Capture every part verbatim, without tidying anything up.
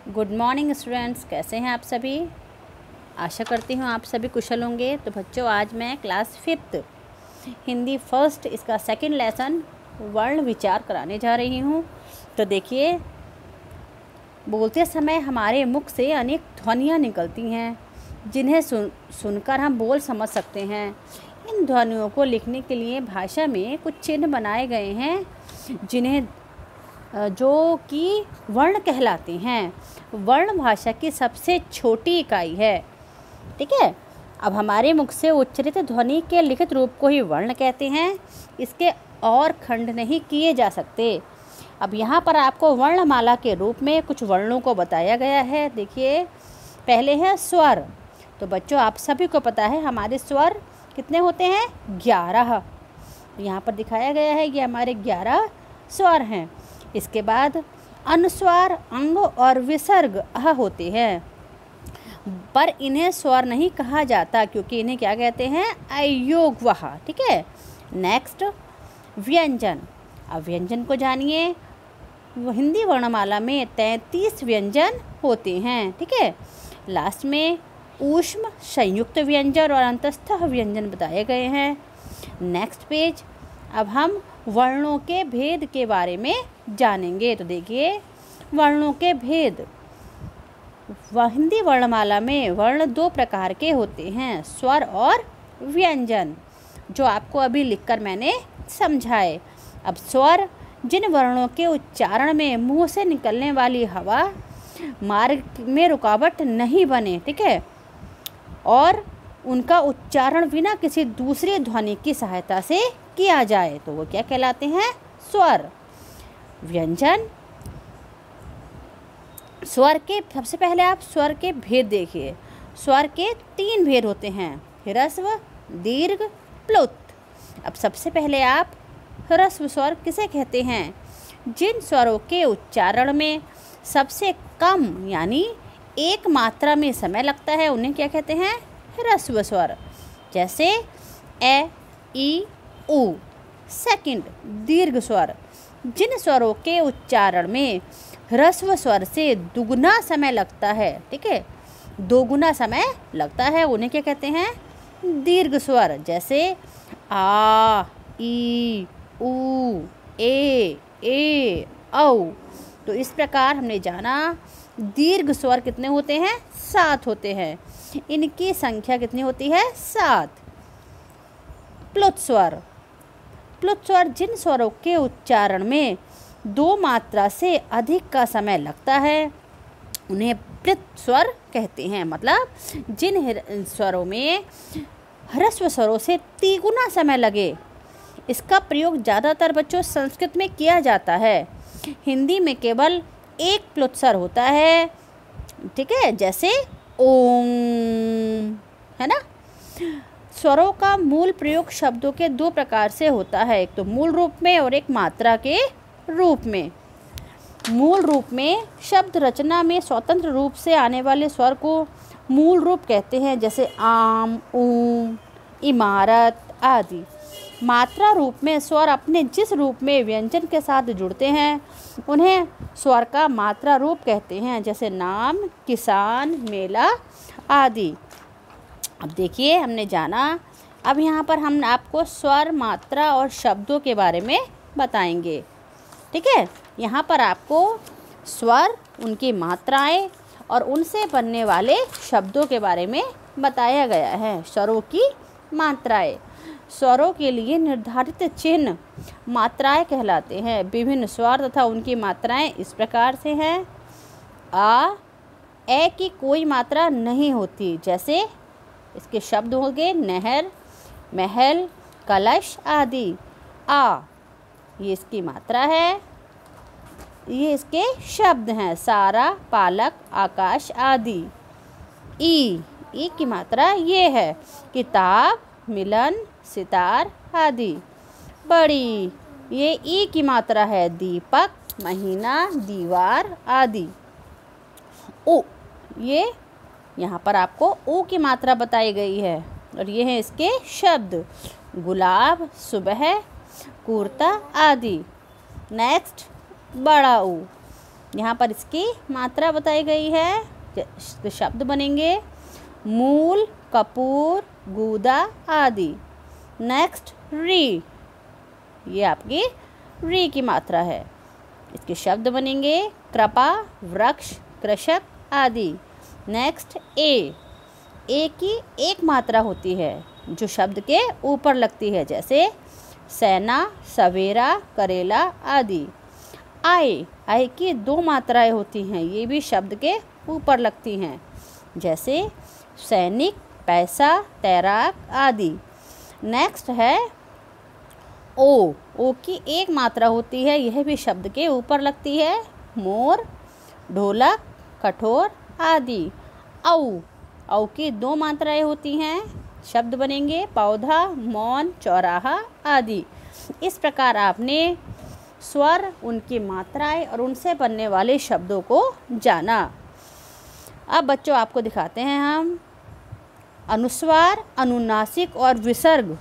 Good morning students, कैसे हैं आप सभी। आशा करती हूँ आप सभी कुशल होंगे। तो बच्चों, आज मैं क्लास फिफ्थ हिंदी फर्स्ट इसका सेकंड लेसन वर्ण विचार कराने जा रही हूँ। तो देखिए, बोलते समय हमारे मुख से अनेक ध्वनियाँ निकलती हैं जिन्हें सुन सुनकर हम बोल समझ सकते हैं। इन ध्वनियों को लिखने के लिए भाषा में कुछ चिन्ह बनाए गए हैं जिन्हें जो कि वर्ण कहलाते हैं। वर्ण भाषा की सबसे छोटी इकाई है। ठीक है, अब हमारे मुख से उच्चारित ध्वनि के लिखित रूप को ही वर्ण कहते हैं। इसके और खंड नहीं किए जा सकते। अब यहाँ पर आपको वर्णमाला के रूप में कुछ वर्णों को बताया गया है। देखिए, पहले है स्वर। तो बच्चों, आप सभी को पता है हमारे स्वर कितने होते हैं, ग्यारह। यहाँ पर दिखाया गया है कि हमारे ग्यारह स्वर हैं। इसके बाद अनुस्वार, अंग और विसर्ग अह होते हैं, पर इन्हें स्वर नहीं कहा जाता क्योंकि इन्हें क्या कहते हैं, अयोगवह। ठीक है, नेक्स्ट व्यंजन। अब व्यंजन को जानिए। हिंदी वर्णमाला में तैंतीस व्यंजन होते हैं। ठीक है, लास्ट में ऊष्म, संयुक्त व्यंजन और अंतस्थ व्यंजन बताए गए हैं। Next page. अब हम वर्णों के भेद के बारे में जानेंगे। तो देखिए, वर्णों के भेद। हिंदी वर्णमाला में वर्ण दो प्रकार के होते हैं, स्वर और व्यंजन, जो आपको अभी लिखकर मैंने समझाए। अब स्वर जिन वर्णों के उच्चारण में मुंह से निकलने वाली हवा मार्ग में रुकावट नहीं बने, ठीक है, और उनका उच्चारण बिना किसी दूसरी ध्वनि की सहायता से किया जाए, तो वो क्या कहलाते हैं, स्वर। व्यंजन। स्वर के सबसे पहले आप स्वर के भेद देखिए। स्वर के तीन भेद होते हैं, ह्रस्व, दीर्घ, प्लुत। अब सबसे पहले आप ह्रस्व स्वर किसे कहते हैं, जिन स्वरों के उच्चारण में सबसे कम यानी एक मात्रा में समय लगता है, उन्हें क्या कहते हैं, ह्रस्व स्वर। जैसे ए, ई, उ। सेकंड, दीर्घ स्वर। जिन स्वरों के उच्चारण में ह्रस्व स्वर से दुगुना समय लगता है, ठीक है, दोगुना समय लगता है, उन्हें क्या कहते हैं, दीर्घ स्वर। जैसे आ, ई, उ, ए, ए, औ। तो इस प्रकार हमने जाना दीर्घ स्वर कितने होते हैं, सात होते हैं। इनकी संख्या कितनी होती है, सात। प्लुत स्वर। प्लुत स्वर जिन स्वरों के उच्चारण में दो मात्रा से अधिक का समय लगता है, उन्हें प्लुत स्वर कहते हैं। मतलब जिन स्वरों में ह्रस्व स्वरों से तिगुना समय लगे। इसका प्रयोग ज़्यादातर बच्चों संस्कृत में किया जाता है। हिंदी में केवल एक प्लुत स्वर होता है, ठीक है, जैसे ओम, है ना। स्वरों का मूल प्रयोग शब्दों के दो प्रकार से होता है, एक तो मूल रूप में और एक मात्रा के रूप में। मूल रूप में शब्द रचना में स्वतंत्र रूप से आने वाले स्वर को मूल रूप कहते हैं, जैसे आम, ऊम, इमारत आदि। मात्रा रूप में स्वर अपने जिस रूप में व्यंजन के साथ जुड़ते हैं, उन्हें स्वर का मात्रा रूप कहते हैं, जैसे नाम, किसान, मेला आदि। अब देखिए, हमने जाना। अब यहाँ पर हम आपको स्वर, मात्रा और शब्दों के बारे में बताएंगे। ठीक है, यहाँ पर आपको स्वर, उनकी मात्राएं और उनसे बनने वाले शब्दों के बारे में बताया गया है। स्वरों की मात्राएं। स्वरों के लिए निर्धारित चिन्ह मात्राएं कहलाते हैं। विभिन्न स्वर तथा उनकी मात्राएं इस प्रकार से हैं। आ, ए की कोई मात्रा नहीं होती, जैसे इसके शब्द होंगे नहर, महल, कलश आदि। आ, ये इसकी मात्रा है, ये इसके शब्द हैं, सारा, पालक, आकाश आदि। ई, ई की मात्रा ये है, किताब, मिलन, सितार आदि। बड़ी, ये ई की मात्रा है, दीपक, महीना, दीवार आदि। उ, ये यहाँ पर आपको ऊ की मात्रा बताई गई है और ये है इसके शब्द, गुलाब, सुबह, कुर्ता आदि। नेक्स्ट, बड़ा ऊ। यहाँ पर इसकी मात्रा बताई गई है। इसके शब्द बनेंगे मूल, कपूर, गूदा आदि। नेक्स्ट री, ये आपकी री की मात्रा है। इसके शब्द बनेंगे कृपा, वृक्ष, कृषक आदि। नेक्स्ट ए, ए की एक मात्रा होती है जो शब्द के ऊपर लगती है, जैसे सेना, सवेरा, करेला आदि। आय, आय की दो मात्राएं होती हैं, ये भी शब्द के ऊपर लगती हैं, जैसे सैनिक, पैसा, तैराक आदि। नेक्स्ट है ओ, ओ की एक मात्रा होती है, यह भी शब्द के ऊपर लगती है, मोर, ढोलक, कठोर आदि। औ, औ की दो मात्राएं होती हैं, शब्द बनेंगे पौधा, मौन, चौराहा आदि। इस प्रकार आपने स्वर, उनकी मात्राएं और उनसे बनने वाले शब्दों को जाना। अब बच्चों आपको दिखाते हैं हम अनुस्वार, अनुनासिक और विसर्ग,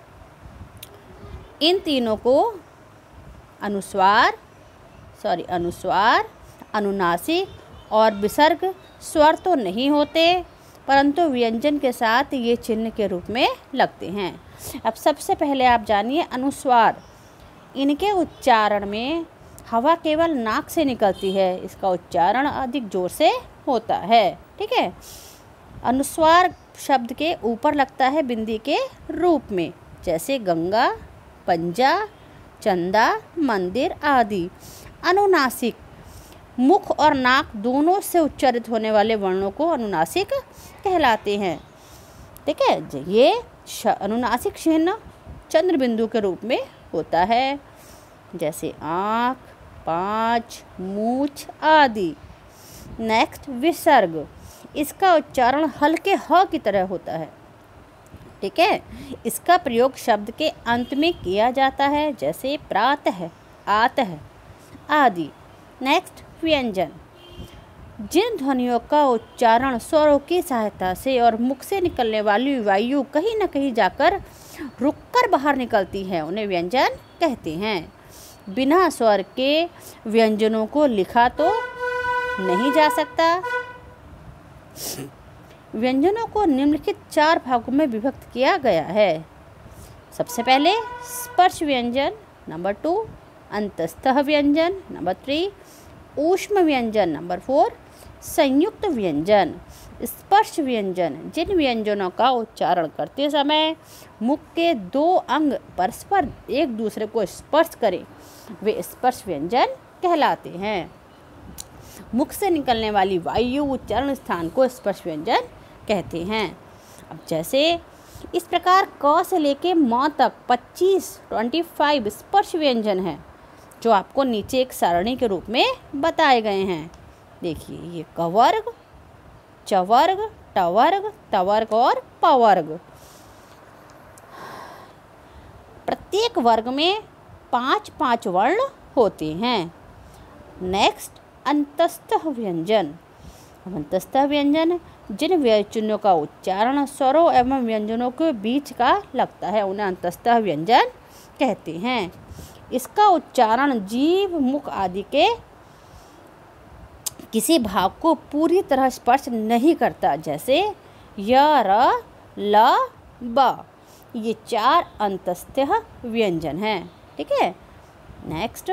इन तीनों को अनुस्वार सॉरी अनुस्वार अनुनासिक और विसर्ग स्वर तो नहीं होते, परंतु व्यंजन के साथ ये चिन्ह के रूप में लगते हैं। अब सबसे पहले आप जानिए अनुस्वार। इनके उच्चारण में हवा केवल नाक से निकलती है, इसका उच्चारण अधिक जोर से होता है। ठीक है, अनुस्वार शब्द के ऊपर लगता है बिंदी के रूप में, जैसे गंगा, पंजा, चंदा, मंदिर आदि। अनुनासिक, मुख और नाक दोनों से उच्चारित होने वाले वर्णों को अनुनासिक कहलाते हैं। ठीक है, ये अनुनासिक चिन्ह चंद्र बिंदु के रूप में होता है, जैसे आँख, पाँच, मूछ आदि। नेक्स्ट विसर्ग, इसका उच्चारण हल्के ह की तरह होता है। ठीक है, इसका प्रयोग शब्द के अंत में किया जाता है, जैसे प्रातः, आतः आदि। नेक्स्ट व्यंजन, जिन ध्वनियों का उच्चारण स्वरों की सहायता से और मुख से निकलने वाली वायु कहीं न कहीं जाकर रुककर बाहर निकलती है, उन्हें व्यंजन कहते हैं। बिना स्वर के व्यंजनों को लिखा तो नहीं जा सकता। व्यंजनों को निम्नलिखित चार भागों में विभक्त किया गया है। सबसे पहले स्पर्श व्यंजन, नंबर टू अंतस्थः व्यंजन, नंबर थ्री ऊष्म व्यंजन, नंबर फोर संयुक्त व्यंजन। स्पर्श व्यंजन, जिन व्यंजनों का उच्चारण करते समय मुख के दो अंग परस्पर एक दूसरे को स्पर्श करें, वे स्पर्श व्यंजन कहलाते हैं। मुख से निकलने वाली वायु उच्चारण स्थान को स्पर्श व्यंजन कहते हैं। अब जैसे इस प्रकार क से लेके म तक पच्चीस पच्चीस स्पर्श व्यंजन हैं, जो आपको नीचे एक सारणी के रूप में बताए गए हैं। देखिए, ये कवर्ग, चवर्ग, टवर्ग, तवर्ग और पवर्ग। प्रत्येक वर्ग में पांच पांच वर्ण होते हैं। नेक्स्ट अंतस्थः व्यंजन। अंतस्थः व्यंजन, जिन व्यंजनों का उच्चारण स्वरों एवं व्यंजनों के बीच का लगता है, उन्हें अंतस्थः व्यंजन कहते हैं। इसका उच्चारण जीभ, मुख आदि के किसी भाग को पूरी तरह स्पर्श नहीं करता, जैसे य, र, ल, ब। ये चार अंतस्थः व्यंजन हैं। ठीक है, नेक्स्ट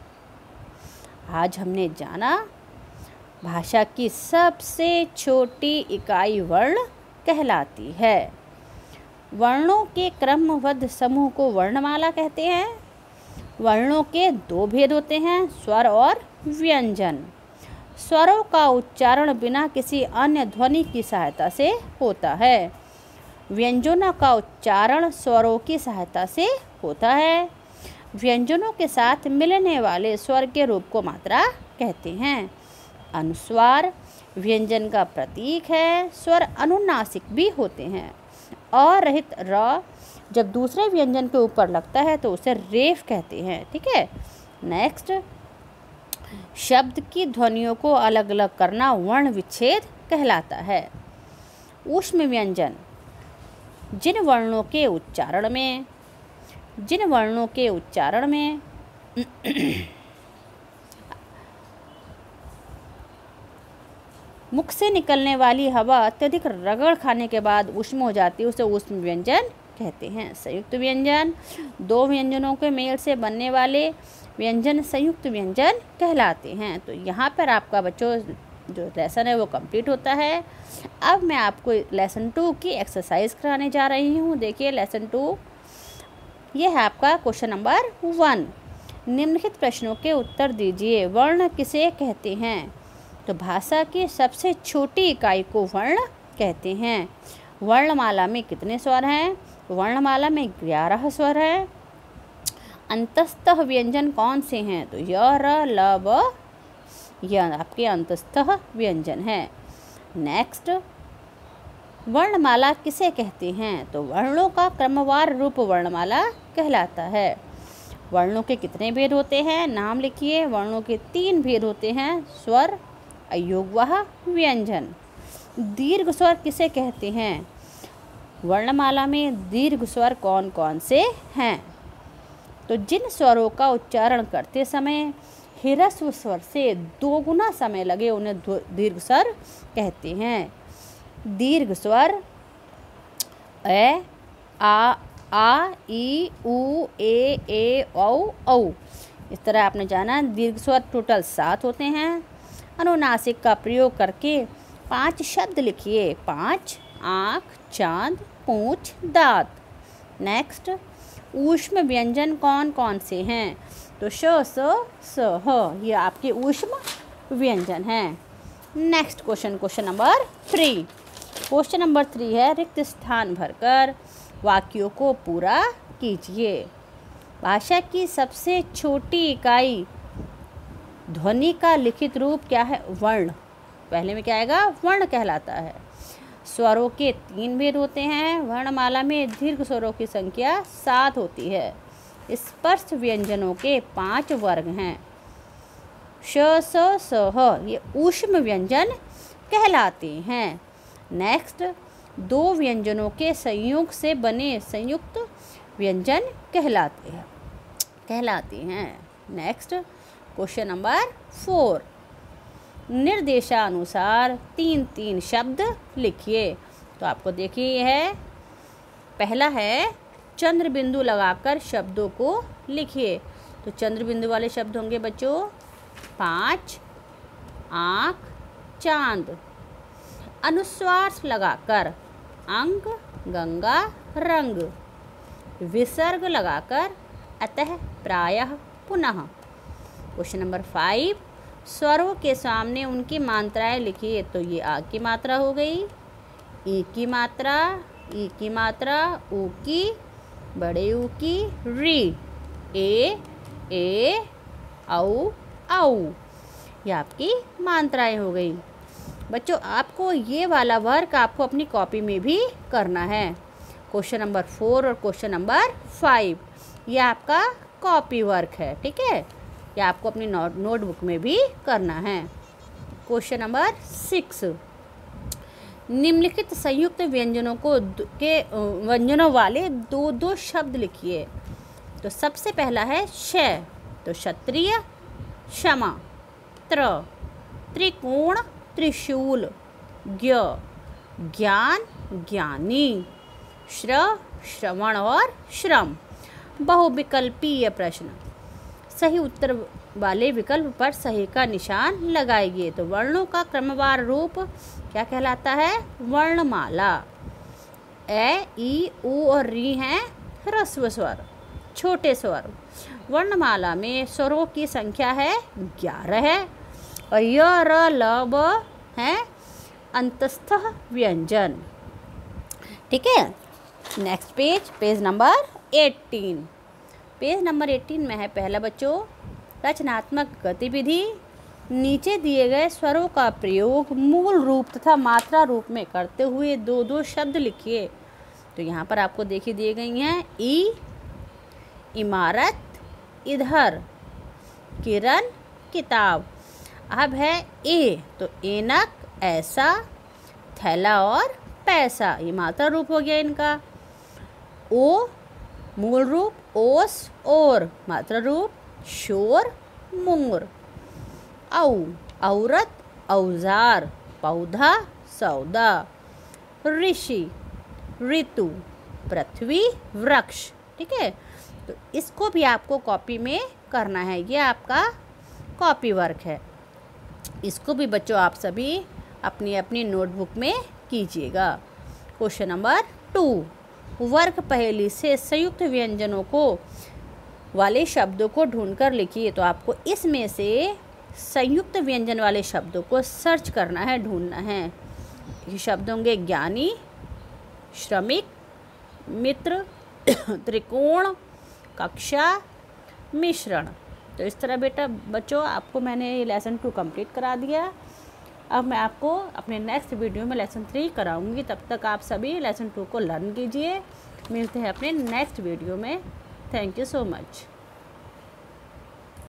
आज हमने जाना भाषा की सबसे छोटी इकाई वर्ण कहलाती है। वर्णों के क्रमबद्ध समूह को वर्णमाला कहते हैं। वर्णों के दो भेद होते हैं, स्वर और व्यंजन। स्वरों का उच्चारण बिना किसी अन्य ध्वनि की सहायता से होता है। व्यंजनों का उच्चारण स्वरों की सहायता से होता है। व्यंजनों के साथ मिलने वाले स्वर के रूप को मात्रा कहते हैं। अनुस्वार व्यंजन का प्रतीक है। स्वर अनुनासिक भी होते हैं। और रहित र जब दूसरे व्यंजन के ऊपर लगता है तो उसे रेफ कहते हैं। ठीक है, नेक्स्ट शब्द की ध्वनियों को अलग अलग करना वर्ण विच्छेद कहलाता है। ऊष्म व्यंजन, जिन वर्णों के उच्चारण में जिन वर्णों के उच्चारण में मुख से निकलने वाली हवा अत्यधिक रगड़ खाने के बाद ऊष्म हो जाती है, उसे ऊष्म व्यंजन कहते हैं। संयुक्त व्यंजन, दो व्यंजनों के मेल से बनने वाले व्यंजन संयुक्त व्यंजन कहलाते हैं। तो यहाँ पर आपका बच्चों जो लेसन है वो कंप्लीट होता है। अब मैं आपको लेसन टू की एक्सरसाइज कराने जा रही हूँ। देखिए लेसन टू, ये है आपका क्वेश्चन नंबर वन। निम्नलिखित प्रश्नों के उत्तर दीजिए। वर्ण किसे कहते हैं? तो भाषा की सबसे छोटी इकाई को वर्ण कहते हैं। वर्णमाला में कितने स्वर हैं? वर्णमाला में ग्यारह स्वर हैं। अंतस्थः व्यंजन कौन से हैं? तो य, र, ल, व, यह आपके अंतस्थः व्यंजन है। नेक्स्ट, वर्णमाला किसे कहते हैं? तो वर्णों का क्रमवार रूप वर्णमाला कहलाता है। वर्णों के कितने भेद होते हैं? नाम लिखिए। वर्णों के तीन भेद होते हैं, स्वर, अयोगवाह, व्यंजन। दीर्घ स्वर किसे कहते हैं? वर्णमाला में दीर्घ स्वर कौन कौन से हैं? तो जिन स्वरों का उच्चारण करते समय ह्रस्व स्वर से दोगुना समय लगे उन्हें दीर्घ स्वर कहते हैं। दीर्घ स्वर ए, आ, आ, ई, उ, ए, ए, औ, औ। इस तरह आपने जाना दीर्घ स्वर टोटल सात होते हैं। अनुनासिक का प्रयोग करके पांच शब्द लिखिए। पांच, आँख, चांद, पूंछ, दांत। नेक्स्ट, ऊष्म व्यंजन कौन कौन से हैं? तो श, स, स, ह, ये आपके ऊष्म व्यंजन हैं। Next question, question number three. Question number three है, रिक्त स्थान भरकर वाक्यों को पूरा कीजिए। भाषा की सबसे छोटी इकाई ध्वनि का लिखित रूप क्या है? वर्ण। पहले में क्या आएगा? वर्ण कहलाता है। स्वरों के तीन भेद होते हैं। वर्णमाला में दीर्घ स्वरों की संख्या सात होती है। स्पर्श व्यंजनों के पांच वर्ग हैं। श, स, स, ह, ये ऊष्म व्यंजन कहलाते हैं। नेक्स्ट, दो व्यंजनों के संयोग से बने संयुक्त व्यंजन कहलाते हैं कहलाते हैं नेक्स्ट, क्वेश्चन नंबर फोर। निर्देशानुसार तीन तीन शब्द लिखिए। तो आपको देखिए ये है, पहला है चंद्र बिंदु लगाकर शब्दों को लिखिए। तो चंद्र बिंदु वाले शब्द होंगे बच्चों पाँच, आँख, चांद। अनुस्वार लगाकर अंक, गंगा, रंग। विसर्ग लगाकर अतः, प्रायः, पुनः। क्वेश्चन नंबर फाइव, स्वरों के सामने उनकी मात्राएं लिखिए। तो ये आ की मात्रा हो गई, ई की मात्रा, ई की मात्रा, ऊ की, बड़े ऊ की, री, ए, ए, औ, औ। ये आपकी मात्राएं हो गई। बच्चों आपको ये वाला वर्क आपको अपनी कॉपी में भी करना है। क्वेश्चन नंबर फोर और क्वेश्चन नंबर फाइव ये आपका कॉपी वर्क है, ठीक है। ये आपको अपनी नोट नोटबुक में भी करना है। क्वेश्चन नंबर सिक्स, निम्नलिखित संयुक्त व्यंजनों को के व्यंजनों वाले दो दो शब्द लिखिए। तो सबसे पहला है श, तो क्षत्रिय, क्षमा। त्र, त्रिकोण, त्रिशूल। ज्ञ, ज्ञान, ज्ञानी। श्र, श्रवण और श्रम। बहुविकल्पीय प्रश्न, सही उत्तर वाले विकल्प पर सही का निशान लगाइए। तो वर्णों का क्रमवार रूप क्या कहलाता है? वर्णमाला। ए, ई, उ और री हैं ह्रस्व स्वर, छोटे स्वर। वर्णमाला में स्वरों की संख्या है ग्यारह है और य, र, ल, व हैं अंतस्थ व्यंजन, ठीक है। Next page, page number eighteen. Page number eighteen में है पहला बच्चों रचनात्मक गतिविधि। नीचे दिए गए स्वरों का प्रयोग मूल रूप तथा मात्रा रूप में करते हुए दो दो शब्द लिखिए। तो यहाँ पर आपको देखी दी गई हैं ई, इमारत, इधर, किरण, किताब। अब है ए, तो एनक, ऐसा, थैला और पैसा, ये मात्रा रूप हो गया इनका। ओ, मूल रूप, ओस, और, मात्रा रूप, शोर, मोर। औ, औरत, औजार, पौधा सौदा, ऋषि ऋतु, पृथ्वी वृक्ष। ठीक है, तो इसको भी आपको कॉपी में करना है, ये आपका कॉपी वर्क है। इसको भी बच्चों आप सभी अपनी अपनी नोटबुक में कीजिएगा। क्वेश्चन नंबर टू, वर्ग पहेली से संयुक्त व्यंजनों को वाले शब्दों को ढूंढकर लिखिए। तो आपको इसमें से संयुक्त व्यंजन वाले शब्दों को सर्च करना है, ढूंढना है। ये शब्द होंगे ज्ञानी, श्रमिक, मित्र, त्रिकोण, कक्षा, मिश्रण। तो इस तरह बेटा बच्चों आपको मैंने ये लेसन टू कंप्लीट करा दिया। अब मैं आपको अपने नेक्स्ट वीडियो में लेसन थ्री कराऊंगी। तब तक आप सभी लेसन टू को लर्न कीजिए। मिलते हैं अपने नेक्स्ट वीडियो में। Thank you so much.